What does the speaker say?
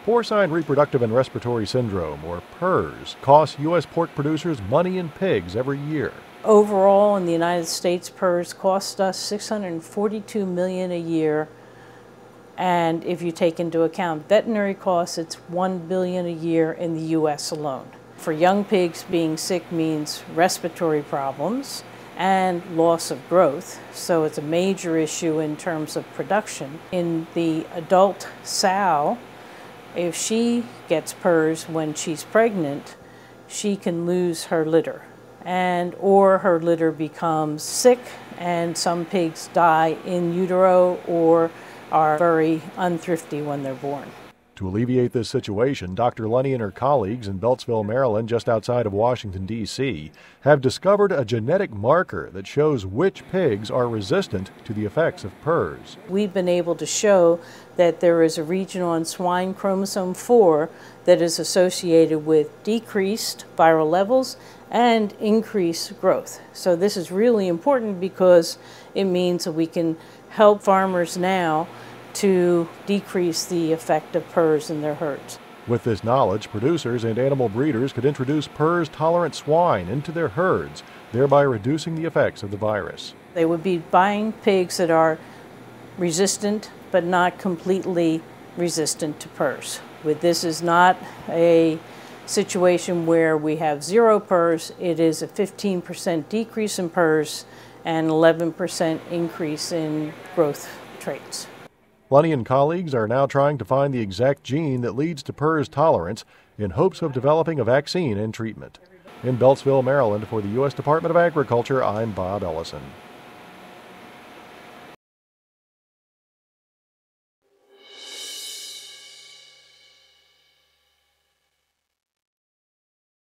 Porcine reproductive and respiratory syndrome, or PRRS, costs U.S. pork producers money in pigs every year. Overall, in the United States, PRRS cost us $642 million a year. And if you take into account veterinary costs, it's $1 billion a year in the U.S. alone. For young pigs, being sick means respiratory problems and loss of growth, so it's a major issue in terms of production. In the adult sow, if she gets PRRS when she's pregnant, she can lose her litter, or her litter becomes sick, and some pigs die in utero or are very unthrifty when they're born. To alleviate this situation, Dr. Lunny and her colleagues in Beltsville, Maryland, just outside of Washington, D.C., have discovered a genetic marker that shows which pigs are resistant to the effects of PRRS. We've been able to show that there is a region on swine chromosome 4 that is associated with decreased viral levels and increased growth. So this is really important because it means that we can help farmers now to decrease the effect of PRRS in their herds. With this knowledge, producers and animal breeders could introduce PRRS-tolerant swine into their herds, thereby reducing the effects of the virus. They would be buying pigs that are resistant but not completely resistant to PRRS. This is not a situation where we have zero PRRS. It is a 15% decrease in PRRS and 11% increase in growth traits. Lunny and colleagues are now trying to find the exact gene that leads to PRRS tolerance in hopes of developing a vaccine and treatment. In Beltsville, Maryland, for the U.S. Department of Agriculture, I'm Bob Ellison.